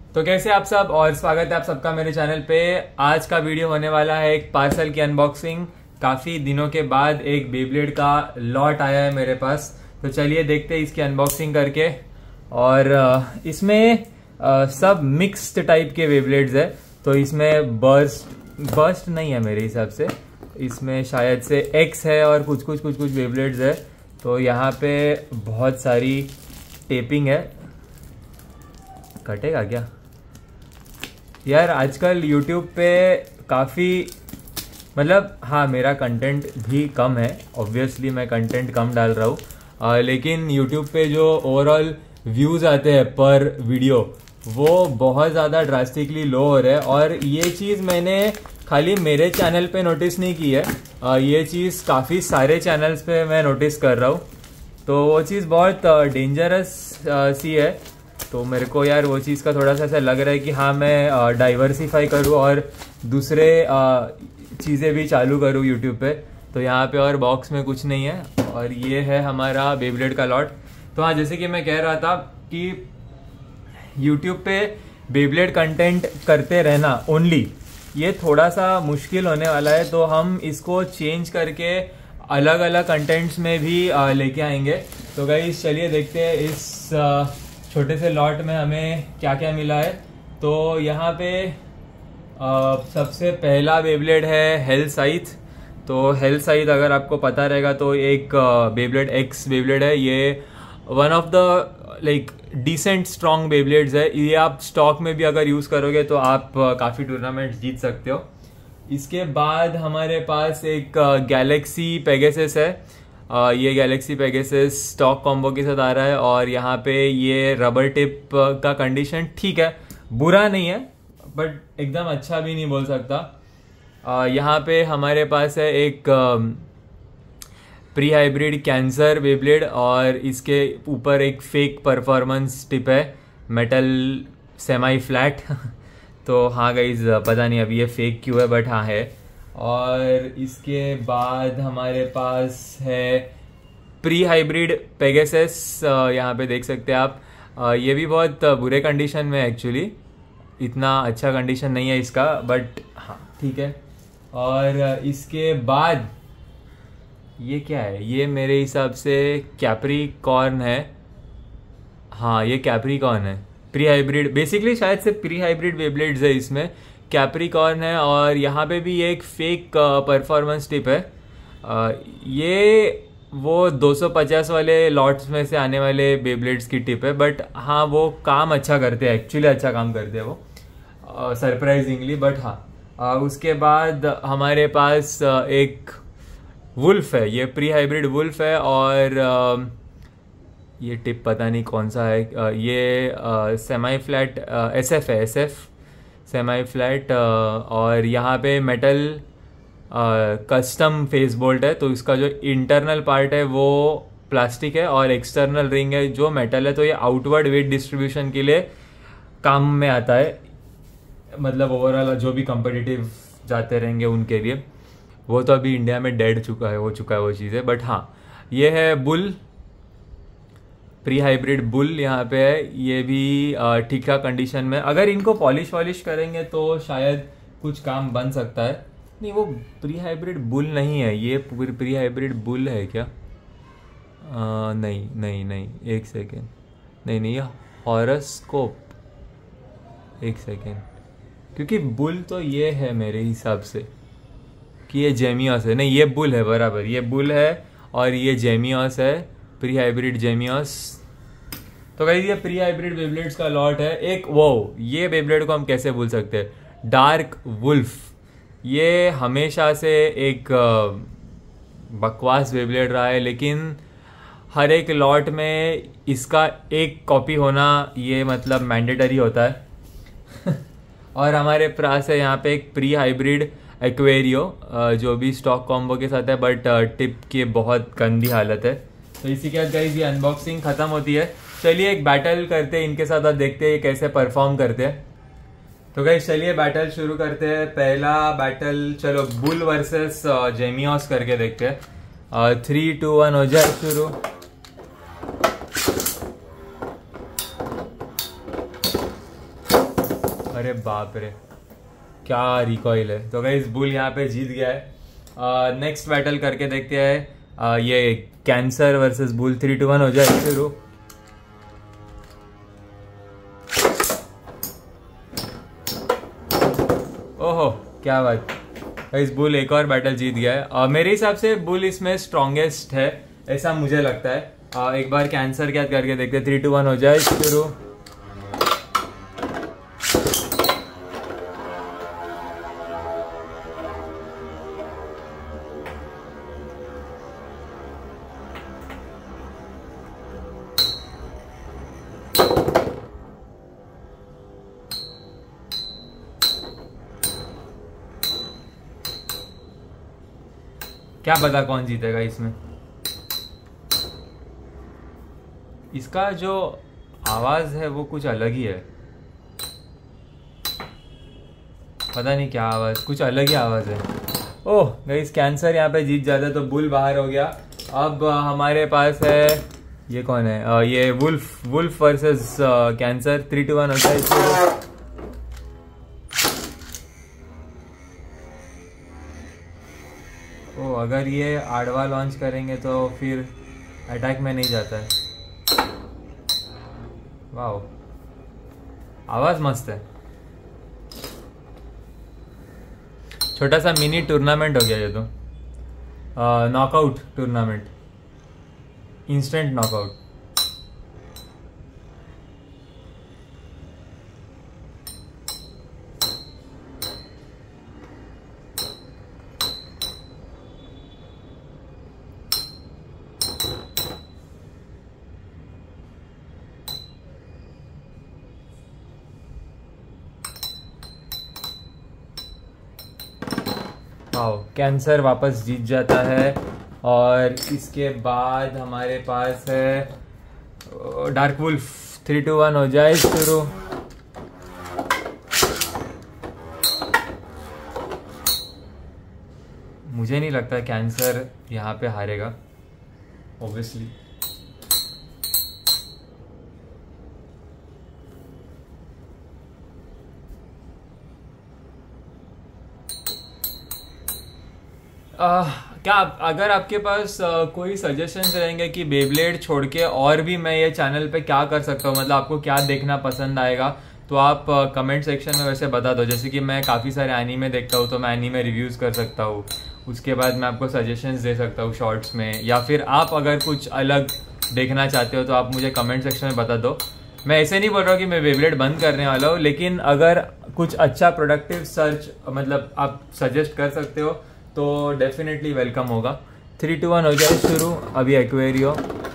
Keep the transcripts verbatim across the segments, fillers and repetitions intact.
तो कैसे आप सब, और स्वागत है आप सबका मेरे चैनल पे। आज का वीडियो होने वाला है एक पार्सल की अनबॉक्सिंग। काफी दिनों के बाद एक बेब्लेड का लॉट आया है मेरे पास, तो चलिए देखते हैं इसकी अनबॉक्सिंग करके। और इसमें सब मिक्स्ड टाइप के बेब्लेड्स है, तो इसमें बर्स्ट बर्स्ट नहीं है मेरे हिसाब से, इसमें शायद से एक्स है और कुछ कुछ कुछ कुछ बेब्लेड्स है। तो यहाँ पे बहुत सारी टेपिंग है। कटेगा क्या यार? आजकल YouTube पे काफ़ी मतलब हाँ मेरा कंटेंट भी कम है, ऑब्वियसली मैं कंटेंट कम डाल रहा हूँ, लेकिन YouTube पे जो ओवरऑल व्यूज़ आते हैं पर वीडियो वो बहुत ज़्यादा ड्रास्टिकली लो हो रहे हैं। और ये चीज़ मैंने खाली मेरे चैनल पे नोटिस नहीं की है, आ, ये चीज़ काफ़ी सारे चैनल्स पे मैं नोटिस कर रहा हूँ। तो वो चीज़ बहुत डेंजरस सी है। तो मेरे को यार वो चीज़ का थोड़ा सा ऐसा लग रहा है कि हाँ मैं डाइवर्सिफाई करूँ और दूसरे चीज़ें भी चालू करूँ यूट्यूब पे। तो यहाँ पे और बॉक्स में कुछ नहीं है, और ये है हमारा बेब्लेड का लॉट। तो हाँ, जैसे कि मैं कह रहा था कि यूट्यूब पे बेब्लेड कंटेंट करते रहना ओनली ये थोड़ा सा मुश्किल होने वाला है। तो हम इसको चेंज करके अलग अलग कंटेंट्स में भी लेके आएंगे। तो गाइस चलिए देखते हैं इस आ, छोटे से लॉट में हमें क्या क्या मिला है। तो यहाँ पे आ, सबसे पहला बेब्लेड है हेल साइथ। तो हेल साइथ अगर आपको पता रहेगा तो एक बेब्लेड एक्स बेब्लेड है। ये one of the like decent strong Beyblades है। ये आप स्टॉक में भी अगर यूज़ करोगे तो आप काफ़ी टूर्नामेंट जीत सकते हो। इसके बाद हमारे पास एक गैलेक्सी पेगासस है। Uh, ये गैलेक्सी पेगासस स्टॉक कॉम्बो के साथ आ रहा है, और यहाँ पे ये रबर टिप का कंडीशन ठीक है, बुरा नहीं है बट एकदम अच्छा भी नहीं बोल सकता। uh, यहाँ पे हमारे पास है एक प्री हाइब्रिड कैंसर बेब्लेड, और इसके ऊपर एक फेक परफॉर्मेंस टिप है, मेटल सेमी फ्लैट। तो हाँ गाइज, पता नहीं अभी ये फेक क्यों है बट हाँ है। और इसके बाद हमारे पास है प्री हाइब्रिड पेगासस, यहाँ पे देख सकते हैं आप। ये भी बहुत बुरे कंडीशन में है एक्चुअली, इतना अच्छा कंडीशन नहीं है इसका बट हाँ ठीक है। और इसके बाद ये क्या है? ये मेरे हिसाब से कैप्रिकॉर्न है। हाँ ये कैप्रिकॉर्न है, प्री हाइब्रिड, बेसिकली शायद से प्री हाइब्रिड बेब्लेड्स है इसमें, कैप्रिकॉर्न है। और यहाँ पे भी एक फेक परफॉर्मेंस टिप है। uh, ये वो दो सौ पचास वाले लॉट्स में से आने वाले बेब्लेड्स की टिप है, बट हाँ वो काम अच्छा करते हैं, एक्चुअली अच्छा काम करते हैं वो, सरप्राइजिंगली। uh, बट हाँ uh, उसके बाद हमारे पास uh, एक वुल्फ है, ये प्री हाइब्रिड वुल्फ है। और uh, ये टिप पता नहीं कौन सा है। uh, ये सेमी फ्लैट एस एफ है, एस एफ सेमी फ्लैट। और यहाँ पे मेटल कस्टम फेस बोल्ट है, तो इसका जो इंटरनल पार्ट है वो प्लास्टिक है और एक्सटर्नल रिंग है जो मेटल है। तो ये आउटवर्ड वेट डिस्ट्रीब्यूशन के लिए काम में आता है, मतलब ओवरऑल जो भी कम्पिटिटिव जाते रहेंगे उनके लिए। वो तो अभी इंडिया में डेड चुका है, हो चुका है वो चीज़ें। बट हाँ ये है बुल, प्री हाइब्रिड बुल यहाँ पे है। ये भी ठीक ठाक कंडीशन में, अगर इनको पॉलिश वॉलिश करेंगे तो शायद कुछ काम बन सकता है। नहीं वो प्री हाइब्रिड बुल नहीं है, ये प्री हाइब्रिड बुल है क्या? आ, नहीं नहीं नहीं एक सेकेंड, नहीं नहीं ये हॉरोस्कोप, एक सेकेंड, क्योंकि बुल तो ये है मेरे हिसाब से कि ये जेमियोस है। नहीं ये बुल है, बराबर ये बुल है और ये जेमियोस है, प्री हाइब्रिड जेमियोस। तो गाइस ये प्री हाइब्रिड बेब्लेड्स का लॉट है। एक वो ये बेब्लेड को हम कैसे भूल सकते हैं, डार्क वुल्फ। ये हमेशा से एक बकवास बेब्लेड रहा है, लेकिन हर एक लॉट में इसका एक कॉपी होना ये मतलब मैंडेटरी होता है। और हमारे पास है यहाँ पे एक प्री हाइब्रिड एक्वेरियो, जो भी स्टॉक कॉम्बो के साथ है, बट टिप की बहुत गंदी हालत है। तो इसी के साथ गाइस ये अनबॉक्सिंग खत्म होती है। चलिए एक बैटल करते हैं इनके साथ और देखते हैं कैसे परफॉर्म करते हैं। तो गाइस चलिए बैटल शुरू करते हैं। पहला बैटल चलो बुल वर्सेस जेमियोस करके देखते हैं। थ्री टू वन हो जाए शुरू। अरे बाप रे, क्या रिकॉइल है। तो गाइस बुल यहाँ पे जीत गया है। नेक्स्ट बैटल करके देखते हैं। uh, ये cancer versus bull. Three two one हो जाए शुरू। ओहो क्या बात। गाइस बुल एक और बैटल जीत गया है। uh, मेरे हिसाब से बुल इसमें स्ट्रॉन्गेस्ट है, ऐसा मुझे लगता है। uh, एक बार कैंसर क्या करके देखते हैं। थ्री टू वन हो जाए शुरू। क्या पता कौन जीतेगा इसमें। इसका जो आवाज है वो कुछ अलग ही है, पता नहीं क्या आवाज, कुछ अलग ही आवाज है। ओह गाइस कैंसर यहाँ पे जीत जाता तो बुल बाहर हो गया। अब हमारे पास है, ये कौन है, आ, ये wolf wolf versus cancer. Three two one होता है। ओ अगर ये आड़वा लॉन्च करेंगे तो फिर अटैक में नहीं जाता है। वाओ आवाज मस्त है। छोटा सा मिनी टूर्नामेंट हो गया ये तो, knockout tournament, instant knockout. Wow cancer वापस जीत जाता है। और इसके बाद हमारे पास है dark wolf. Three two one हो जाए शुरू। मुझे नहीं लगता कैंसर यहाँ पे हारेगा ऑब्वियसली। Uh, क्या आप, अगर आपके पास uh, कोई सजेशंस रहेंगे कि बेब्लेड छोड़ के और भी मैं ये चैनल पे क्या कर सकता हूँ, मतलब आपको क्या देखना पसंद आएगा, तो आप कमेंट uh, सेक्शन में वैसे बता दो। जैसे कि मैं काफ़ी सारे एनीमे देखता हूँ तो मैं एनीमे रिव्यूज़ कर सकता हूँ, उसके बाद मैं आपको सजेशंस दे सकता हूँ शॉर्ट्स में, या फिर आप अगर कुछ अलग देखना चाहते हो तो आप मुझे कमेंट सेक्शन में बता दो। मैं ऐसे नहीं बोल रहा हूँ कि मैं बेब्लेड बंद करने वाला हूँ, लेकिन अगर कुछ अच्छा प्रोडक्टिव सर्च मतलब आप सजेस्ट कर सकते हो तो डेफिनेटली वेलकम होगा। थ्री टू वन हो जाए शुरू। अभी एक्वेरियो,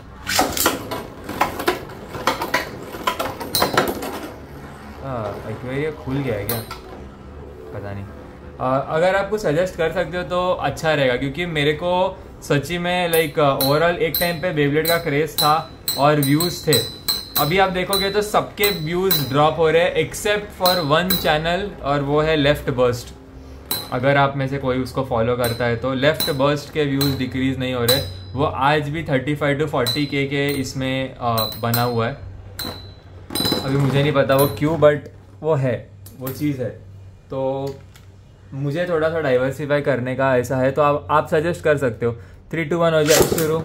हाँ एक्वेरियो खुल गया है क्या, पता नहीं। आ, अगर आप कुछ सजेस्ट कर सकते हो तो अच्छा रहेगा, क्योंकि मेरे को सच्ची में लाइक ओवरऑल एक टाइम पे बेब्लेड का क्रेज था और व्यूज़ थे। अभी आप देखोगे तो सबके व्यूज़ ड्रॉप हो रहे हैं एक्सेप्ट फॉर वन चैनल, और वो है लेफ्ट बर्स्ट। अगर आप में से कोई उसको फॉलो करता है तो लेफ्ट बर्स्ट के व्यूज़ डिक्रीज नहीं हो रहे, वो आज भी थर्टी फाइव टू फोर्टी के के इसमें आ, बना हुआ है। अभी मुझे नहीं पता वो क्यों, बट वो है, वो चीज़ है। तो मुझे थोड़ा सा डाइवर्सिफाई करने का ऐसा है, तो आप आप सजेस्ट कर सकते हो। थ्री टू वन हो जाए शुरू।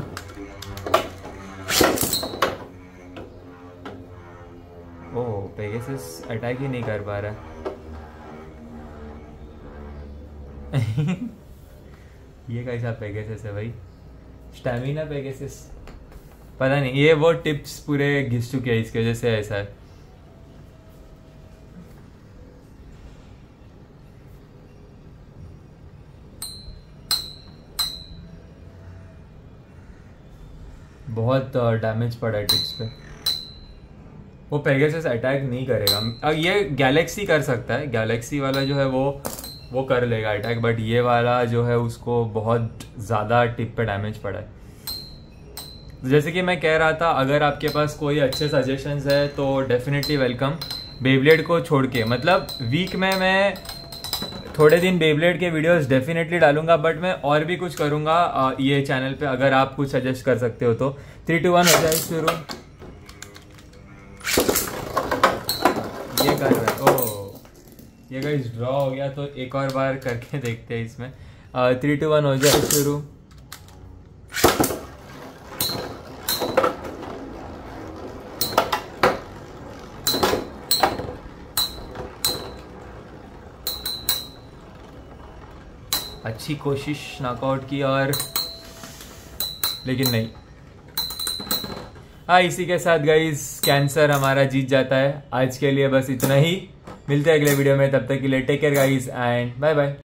ओह पेगासस अटैक ही नहीं कर पा रहा है। ये कैसा पेगासस है भाई, स्टैमिना पेगासस, पता नहीं। ये वो टिप्स पूरे घिस चुके हैं, इसकी वजह से ऐसा है। बहुत डैमेज पड़ा है टिप्स पे। वो पेगासस अटैक नहीं करेगा। ये गैलेक्सी कर सकता है, गैलेक्सी वाला जो है वो वो कर लेगा अटैक, बट ये वाला जो है उसको बहुत ज़्यादा टिप पे डैमेज पड़ा है। जैसे कि मैं कह रहा था, अगर आपके पास कोई अच्छे सजेशंस है तो डेफिनेटली वेलकम। बेब्लेड को छोड़ के, मतलब वीक में मैं थोड़े दिन बेब्लेड के वीडियोस डेफिनेटली डालूंगा, बट मैं और भी कुछ करूंगा ये चैनल पे, अगर आप कुछ सजेस्ट कर सकते हो तो। थ्री टू वन हो जाए शुरू। ये कर रहा है, ओह ये गाइस ड्रॉ हो गया, तो एक और बार करके देखते हैं इसमें। थ्री टू वन हो जाए शुरू। अच्छी कोशिश नॉकआउट की और लेकिन नहीं। हाँ, इसी के साथ गाइस कैंसर हमारा जीत जाता है। आज के लिए बस इतना ही, मिलते हैं अगले वीडियो में, तब तक के लिए take care guys and bye bye.